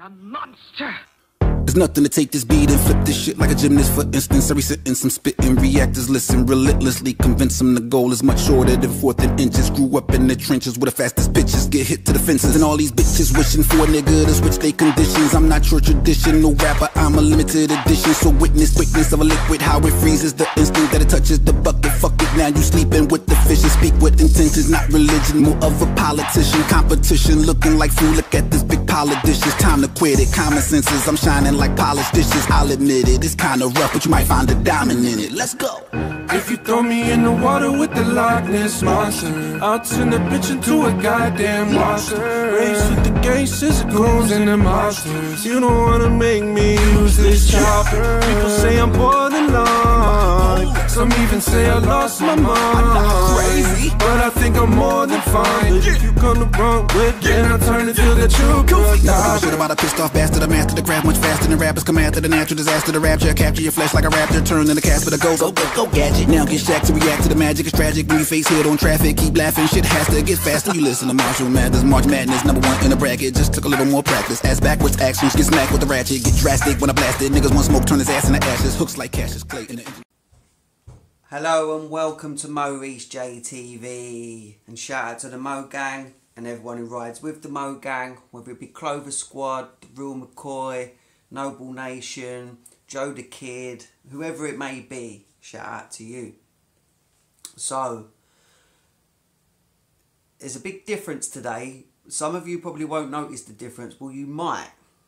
monster. There's nothing to take this beat and flip this shit like a gymnast. For instance, every sentence I'm spitting, reactors listen relentlessly, convince them the goal is much shorter than 4th inches. Grew up in the trenches where the fastest pitches get hit to the fences, and all these bitches wishing for a nigga to switch they conditions. I'm not your traditional rapper, I'm a limited edition. So witness quickness of a liquid, how it freezes the instant that it touches the bucket. Fuck it, now you sleeping with the fishes. Speak with intentions, not religion, more of a politician. Competition looking like fool, look at this big pile of dishes. Time to quit it, common senses, I'm shining like polished dishes. I'll admit it, it's kinda rough, but you might find a diamond in it. Let's go. If you throw me in the water with the Loch Ness monster, I'll turn the bitch into a goddamn monster. Race with the gangsters, the goons and the monsters. You don't wanna make me use this chopper. People say I'm borderline, some even say I lost my mind. Crazy, but I think I'm more than fine. If you come the wrong with, then I turn it to the truth. Nothing shit about a pissed off bastard. I master the craft much faster than rappers come after the natural disaster. The rapture, capture your flesh like a raptor, turn in the cast for the go gadget. Now get shacked to react to the magic. It's tragic when you face hit on traffic. Keep laughing, shit has to get faster. You listen to Marshall Mathers, March Madness, #1 in the bracket. Just took a little more practice. Ass backwards actions, get smacked with the ratchet. Get drastic when I blast it. Niggas want smoke, turn his ass into ashes. Hooks like Cassius Clay in the engine. Hello and welcome to Maurice JTV, and shout out to the Mo Gang and everyone who rides with the Mo Gang, whether it be Clover Squad, The Real McCoy, Noble Nation, Joe the Kid, whoever it may be, shout out to you. So, there's a big difference today. Some of you probably won't notice the difference. Well, you might.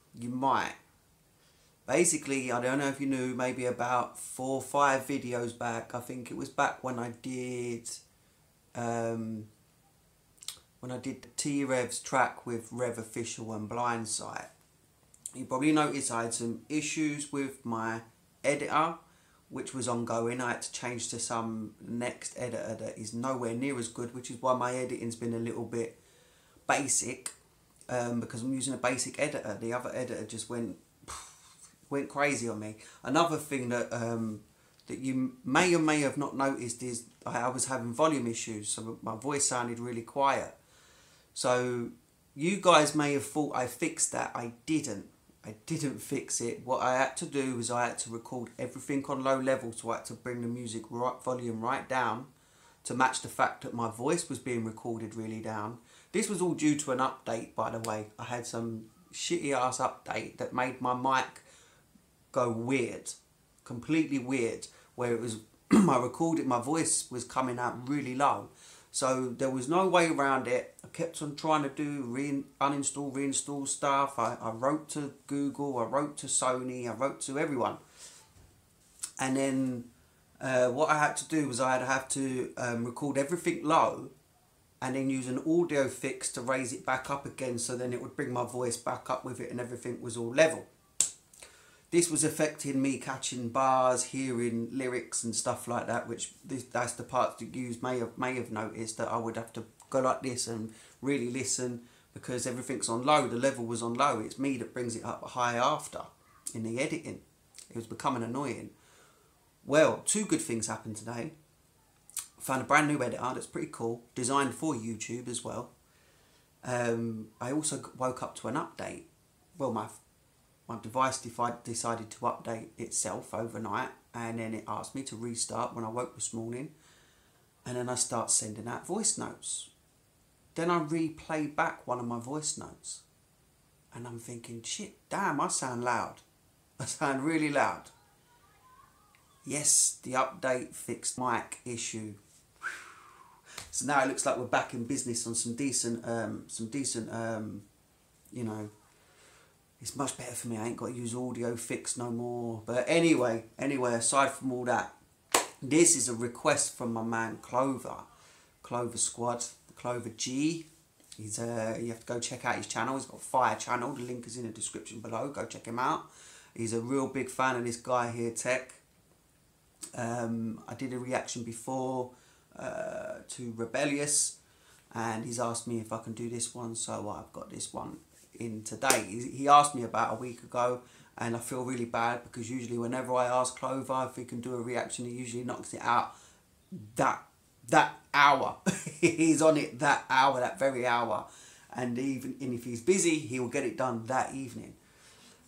Basically, I don't know if you knew, maybe about 4 or 5 videos back, I think it was back when I did T-Rev's track with Rev Official and Blindside. You probably noticed I had some issues with my editor, which was ongoing. I had to change to some next editor that is nowhere near as good, which is why my editing's been a little bit basic, because I'm using a basic editor. The other editor just went crazy on me. Another thing that that you may or may have not noticed is I was having volume issues, so my voice sounded really quiet. So you guys may have thought I fixed that. I didn't fix it. What I had to do was I had to record everything on low level, so I had to bring the music volume right down to match the fact that my voice was being recorded really down. This was all due to an update, by the way. I had some shitty ass update that made my mic go weird, completely weird, where it was my voice was coming out really low. So there was no way around it. I kept on trying to do uninstall, reinstall stuff. I wrote to Google, I wrote to Sony, I wrote to everyone. And then what I had to do was I'd have to record everything low and then use an audio fix to raise it back up again, so then it would bring my voice back up with it and everything was all level. This was affecting me catching bars, hearing lyrics and stuff like that, which that's the part that you may have noticed, that I would have to go like this and really listen, because everything's on low, the level was on low. It's me that brings it up high after in the editing. It was becoming annoying. Well, 2 good things happened today. I found a brand new editor that's pretty cool, designed for YouTube as well. I also woke up to an update. Well, my device decided to update itself overnight, and then it asked me to restart when I woke this morning, and then I start sending out voice notes. Then I replay back one of my voice notes, and I'm thinking, shit, damn, I sound loud. I sound really loud. Yes, the update fixed mic issue. So now it looks like we're back in business on some decent, you know, it's much better for me. I ain't got to use audio fix no more. But anyway, aside from all that, this is a request from my man Clover Squad, the Clover G. He's you have to go check out his channel. He's got a fire channel. The link is in the description below. Go check him out. He's a real big fan of this guy here, Tech. I did a reaction before to Rebellious, and he's asked me if I can do this one, so I've got this one in today. He asked me about a week ago, and I feel really bad because usually whenever I ask Clover if he can do a reaction, he usually knocks it out that hour. He's on it that hour, that very hour, and even if he's busy, he will get it done that evening.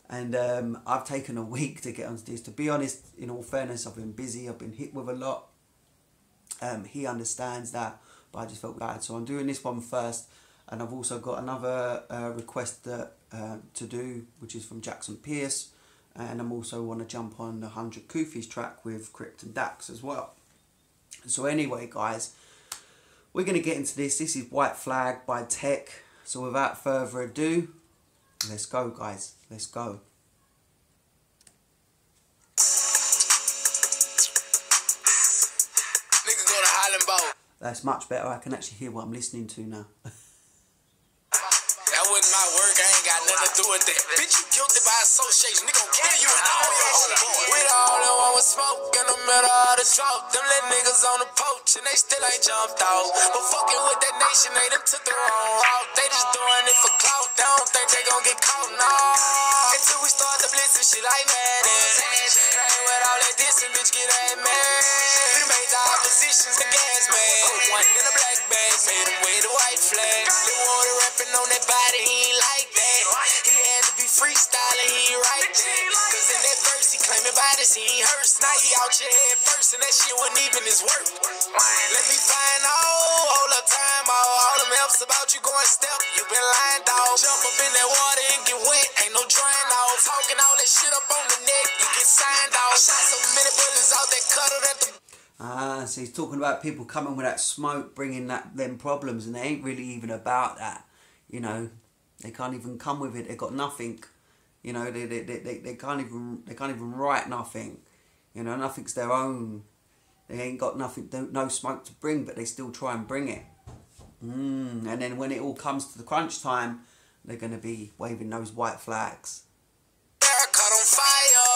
And I've taken a week to get onto this. To be honest, in all fairness, I've been busy. I've been hit with a lot. He understands that, but I just felt bad. So I'm doing this one first. And I've also got another request that, to do, which is from Jackson Pierce. And I'm also want to jump on the 100 Kufis track with Crypt and Dax as well. So anyway, guys, we're going to get into this. This is White Flag by Tech. So without further ado, let's go, guys. Let's go. Nigga go to Highland Bowl. That's much better. I can actually hear what I'm listening to now. That wasn't my work, I ain't got nothing to do with that. Bitch, you guilty by association, nigga gon' kill you and all your homeboys. We the only one with smoke in the middle of the drought. Them little niggas on the poach and they still ain't jumped out. But fucking with that nation, they done took the wrong route. They just doing it for clout, they don't think they gon' get caught, nah. Until we start the blitz and shit like Madden. Ain't with all that dissing, bitch, get that man. We done made the oppositions the gas man. One in a black bag, made him wave the white flag. Lil' water rapping on that body, he ain't like that. He had to be freestyling, he ain't right there. Cause in that verse, he claiming bodies, he ain't hurts. Now he out your head first, and that shit wasn't even his worth. Let me find out, hold up time out. All them helps about you going step, you been lying, dog. Jump up in that water and get wet, ain't no drying out. Talking all that shit up on the neck, you get signed out. Shot so many bullets out that cuddle at the... So he's talking about people coming with that smoke, bringing them problems, and they ain't really even about that. You know, they can't even come with it. They got nothing. You know, they can't even write nothing. You know, nothing's their own. They ain't got nothing, no smoke to bring, but they still try and bring it. And then when it all comes to the crunch time, they're gonna be waving those white flags. Caught on fire.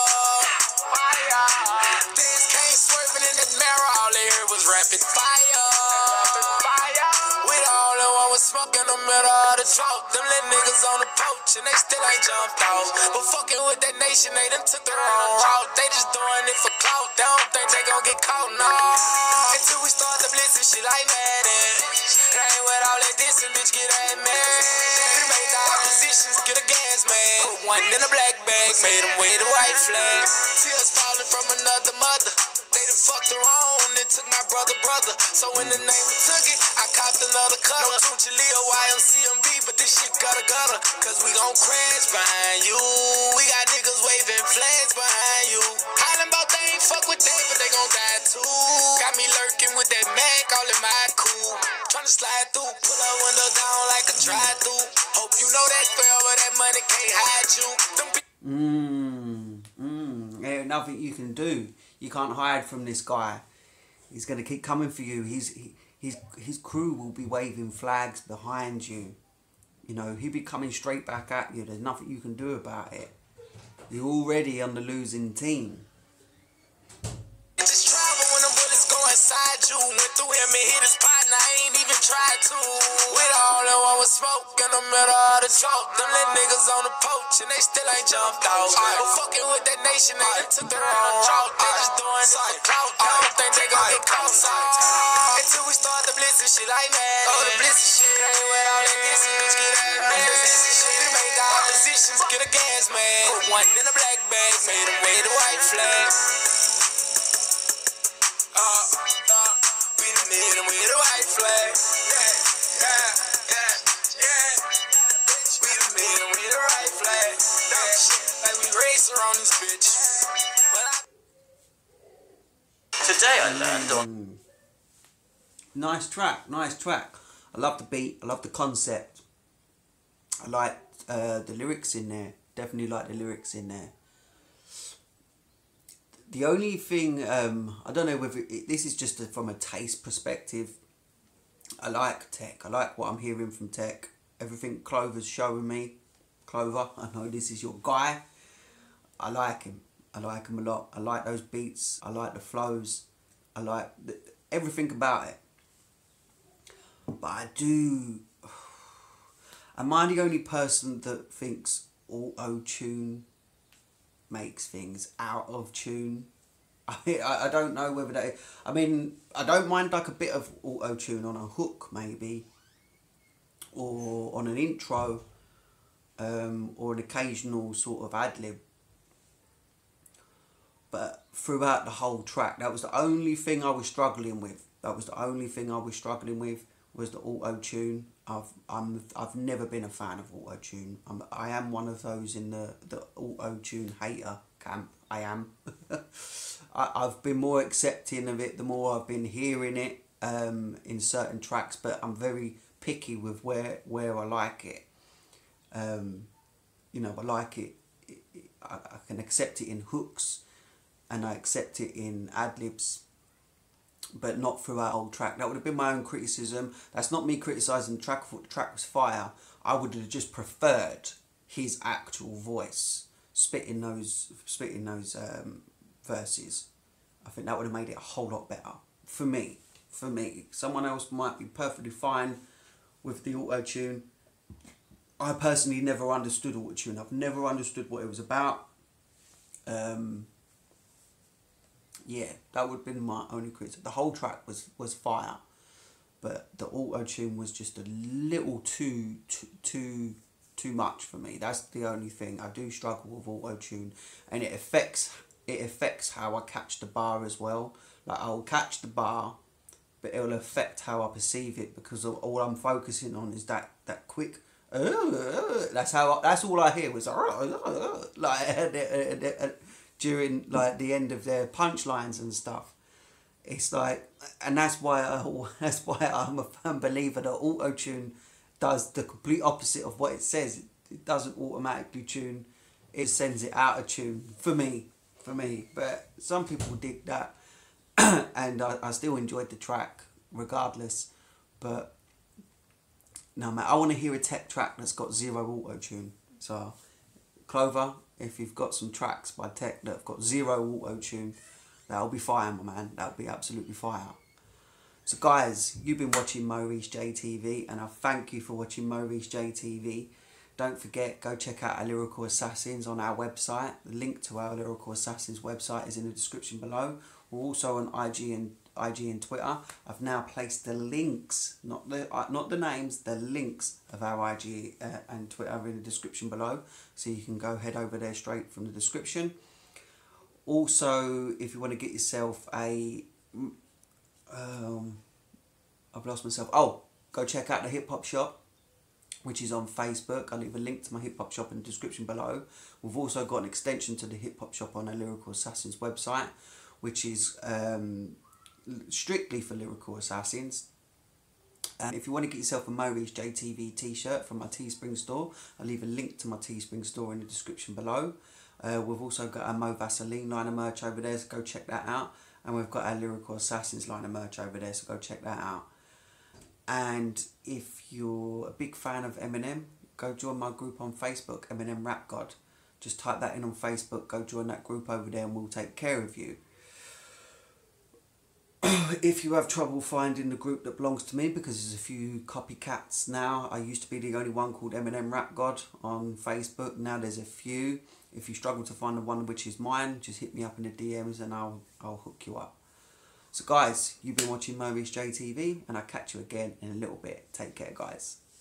Things came swerving in the mirror. All they heard was rapid fire. We the only one with smoke in the middle of the drought. Them little niggas on the poach and they still ain't jumped out. But fucking with that nation, they done took the wrong route. They just doing it for clout. They don't think they gon' get caught, nah. Until we start the blitz and shit like Madden. Ain't with all that dissing, bitch, get that man. We made the oppositions get a gas man. Put one in a black bag, made him wave the white flag. Tears falling from another mother. They done fucked around and took my brother. So in the name we took it, I copped another color. No Tunchi Leo, YMCMB, but this shit gutter. Cause we gon' crash behind you. We got niggas waving flags behind you. Hollin' about they ain't fuck with that, but they gon' die too. Got me lurking with that Mac, all in my cool. Tryna slide through, pull our window down like a drive-through. Hope you know that forever, that money can't hide you. Ain't nothing you can do. You can't hide from this guy. He's gonna keep coming for you. His crew will be waving flags behind you. You know, he'll be coming straight back at you. There's nothing you can do about it. You're already on the losing team. Just travel when them bullets go inside you. Went through him and hit his partner, I ain't even tried to. We the only one with smoke in the middle of the drought. Them little niggas on the poach and they still ain't jumped out. But fucking with that nation, they done took the wrong route. They just doing it for clout. I don't think they gon' get caught. Until we start the blitz and shit like that. Oh, the blitz and shit. Ain't with all that dissing, bitch, get that man. We made the oppositions get a gas man. Put one in a black bag, made him wave the white flag. We done made him with a white flag. We done made him with a white flag. Like we racer on this bitch. Today I learned on... Nice track. I love the beat, I love the concept. I like the lyrics in there. Definitely like the lyrics in there. The only thing, I don't know whether this is just from a taste perspective. I like Tech. I like what I'm hearing from Tech. Everything Clover's showing me. Clover, I know this is your guy. I like him. I like him a lot. I like those beats. I like the flows. I like everything about it. But am I the only person that thinks auto-tune makes things out of tune? I don't know whether that... I mean, I don't mind like a bit of auto-tune on a hook maybe, or on an intro, or an occasional sort of ad-lib. But throughout the whole track, that was the only thing I was struggling with. Was the auto-tune. I've never been a fan of auto-tune. I am one of those in the auto-tune hater camp. I am. I've been more accepting of it the more I've been hearing it in certain tracks, but I'm very picky with where I like it. You know, I like it. I can accept it in hooks, and I accept it in ad-libs, but not throughout the whole track. That would have been my own criticism. That's not me criticising the track. I thought the track was fire. I would have just preferred his actual voice spitting those verses. I think that would have made it a whole lot better for me. Someone else might be perfectly fine with the auto-tune. I personally never understood auto-tune. I've never understood what it was about. Yeah, that would have been my only criticism. The whole track was fire, but the auto-tune was just a little too much for me. That's the only thing. I do struggle with auto-tune, and it affects how I catch the bar as well. Like, I'll catch the bar, but it'll affect how I perceive it, because all I'm focusing on is that quick. That's all I hear was like during like the end of their punchlines and stuff. It's like, and that's why I'm a firm believer that auto-tune does the complete opposite of what it says. It doesn't automatically tune, it sends it out of tune for me. But some people dig that, and I still enjoyed the track regardless. But no, man, I want to hear a tech track that's got zero auto-tune. So Clover, if you've got some tracks by Tech that have got zero auto-tune, that'll be fire, my man. That'll be absolutely fire. So guys, you've been watching Maurice JTV, and I thank you for watching Maurice JTV. Don't forget, go check out our Lyrical Assassins on our website. The link to our Lyrical Assassins website is in the description below. We're also on IG and Twitter. I've now placed the links, not the names, the links of our IG and Twitter in the description below, so you can go head over there straight from the description. Also, if you want to get yourself a I've lost myself. Oh, go check out the Hip Hop Shop, which is on Facebook. I'll leave a link to my Hip Hop Shop in the description below. We've also got an extension to the Hip Hop Shop on our Lyrical Assassins website, which is strictly for Lyrical Assassins. And if you want to get yourself a Maurice JTV t-shirt from my Teespring store, I'll leave a link to my Teespring store in the description below. We've also got our Mo Vaseline line of merch over there, so go check that out. And we've got our Lyrical Assassins line of merch over there, so go check that out. And if you're a big fan of Eminem, go join my group on Facebook, Eminem Rap God. Just type that in on Facebook, go join that group over there, and we'll take care of you. If you have trouble finding the group that belongs to me, because there's a few copycats now. I used to be the only one called Eminem Rap God on Facebook. Now there's a few. If you struggle to find the one which is mine, just hit me up in the DMs and I'll hook you up. So guys, you've been watching Maurice JTV, and I'll catch you again in a little bit. Take care, guys.